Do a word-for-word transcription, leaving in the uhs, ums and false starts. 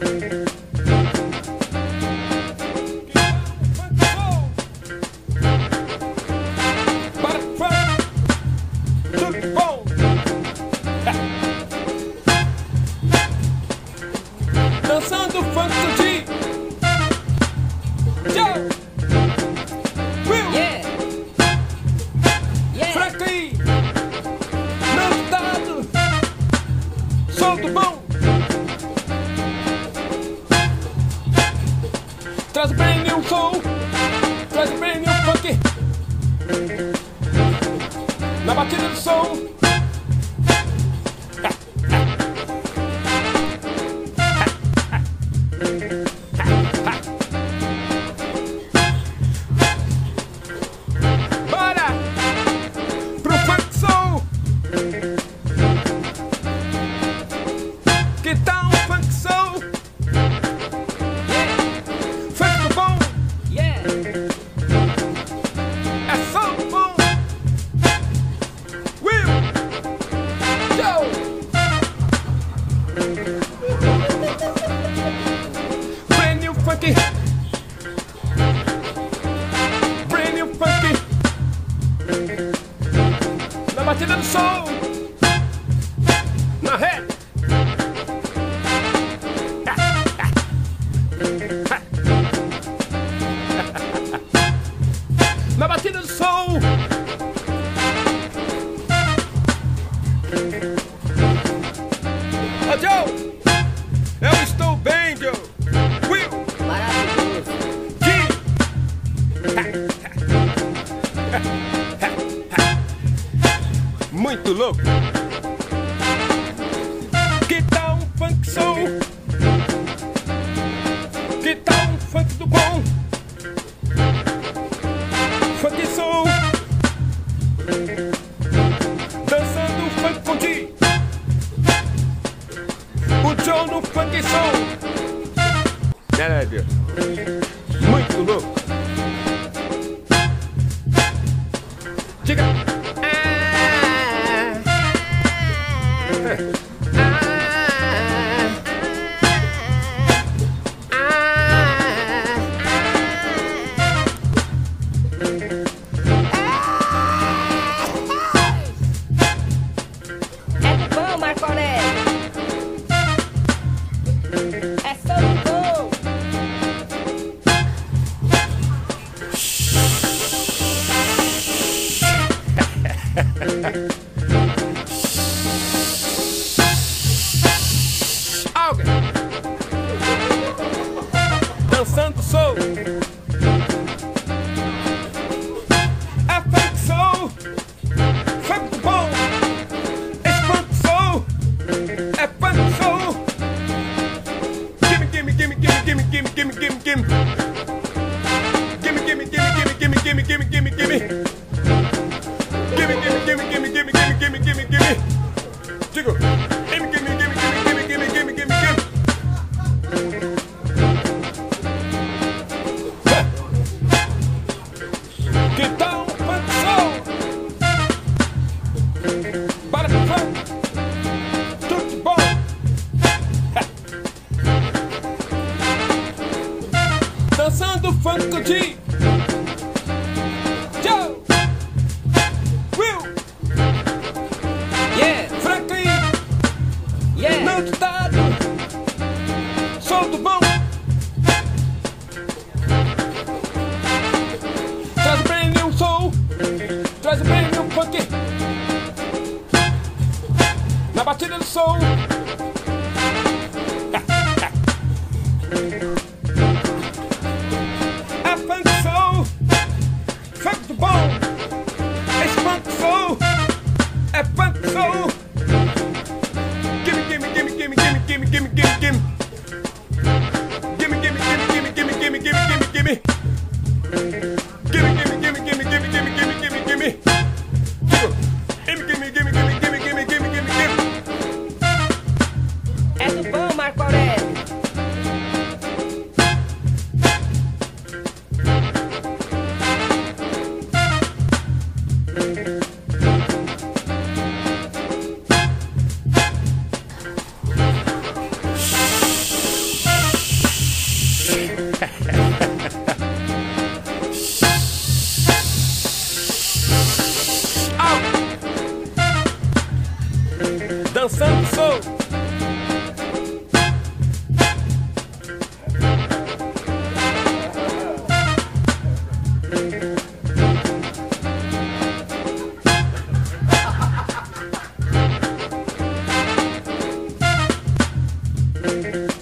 Dançando funk do dia. Joe, Will, Yeah. Yeah. Franklin, meu dado, som do bom. Traz o brand new soul, traz o brand new funk. Na batida do som. Que tal um funk soul? Yeah. Funk do bom, Yeah. é soul do bom. Will, Joe, brand new funk, brand new funk. Na batida do som, na ré. Na batida do som. Ô, Joe, eu estou bem, Joe. Will, Maravilhoso. Jim. Muito louco. Que tal um funk soul? Que tal um funk do bom? Funk soul, dançando funk com G. O Joe no funk soul. Caralho, muito louco. Diga. Ah, É do bom, Marco Aurélio. É só do bom. Alguém dançando soul. É funk soul, funk do bom. Esse funk soul, é funk soul. Gimme, gimme, gimme, gimme, gimme, gimme, gimme, gimme, gimme. Gimme, gimme, gimme, gimme, gimme, gimme, gimme, gimme, gimme. Gimme, gimme, gimme, gimme, gimme, gimme, gimme, gimme, gimme. Digo, gimme, gimme, gimme, gimme, gimme, gimme, gimme, gimme, gimme. Que tal um funk soul? Para pro funk, tudo de bom. Dançando funk com G. Joe, Will, Yeah. Franklin, Yeah. meu ditado, som do bom. Traz o brand new soul, traz o brand new funk. Na batida do som. É funk soul, funk do bom. Esse funk soul, é funk soul. Gimme, gimme, gimme, gimme, gimme, gimme, gimme, gimme, gimme. Gimme, gimme, gimme, gimme, gimme, gimme, gimme, gimme, gimme. Gimme, gimme, gimme, gimme, gimme, gimme, gimme, gimme, gimme. Digo, gimme, gimme, gimme, gimme, gimme, gimme, gimme, gimme, gimme. É do bom, Marco Aurélio. sou.